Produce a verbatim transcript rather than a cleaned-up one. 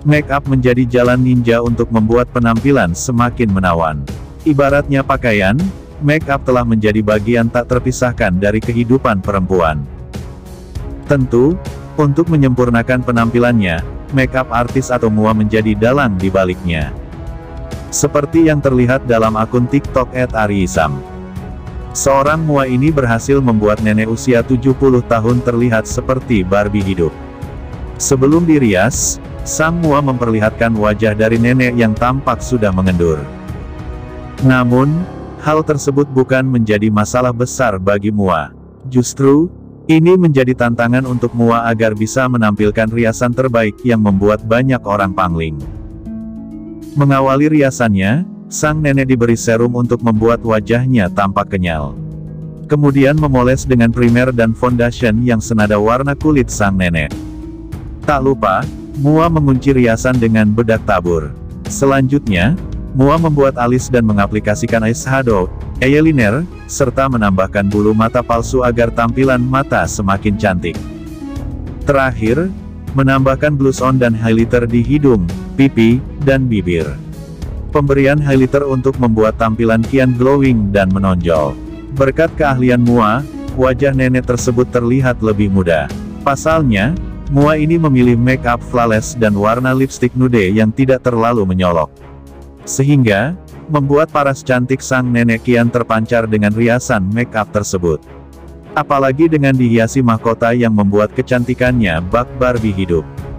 Make up menjadi jalan ninja untuk membuat penampilan semakin menawan. Ibaratnya pakaian, make up telah menjadi bagian tak terpisahkan dari kehidupan perempuan. Tentu, untuk menyempurnakan penampilannya, make up artis atau Mua menjadi dalang di baliknya. Seperti yang terlihat dalam akun TikTok et aryisam. Seorang Mua ini berhasil membuat nenek usia tujuh puluh tahun terlihat seperti Barbie hidup. Sebelum dirias, sang Mua memperlihatkan wajah dari nenek yang tampak sudah mengendur. Namun, hal tersebut bukan menjadi masalah besar bagi Mua. Justru, ini menjadi tantangan untuk Mua agar bisa menampilkan riasan terbaik yang membuat banyak orang pangling. Mengawali riasannya, sang nenek diberi serum untuk membuat wajahnya tampak kenyal. Kemudian memoles dengan primer dan foundation yang senada warna kulit sang nenek. Tak lupa, Mua mengunci riasan dengan bedak tabur. Selanjutnya, Mua membuat alis dan mengaplikasikan eyeshadow, eyeliner, serta menambahkan bulu mata palsu agar tampilan mata semakin cantik. Terakhir, menambahkan blush on dan highlighter di hidung, pipi, dan bibir. Pemberian highlighter untuk membuat tampilan kian glowing dan menonjol. Berkat keahlian Mua, wajah nenek tersebut terlihat lebih muda. Pasalnya, Mua ini memilih make up flawless dan warna lipstick nude yang tidak terlalu menyolok. Sehingga, membuat paras cantik sang nenek kian terpancar dengan riasan make up tersebut. Apalagi dengan dihiasi mahkota yang membuat kecantikannya bak Barbie hidup.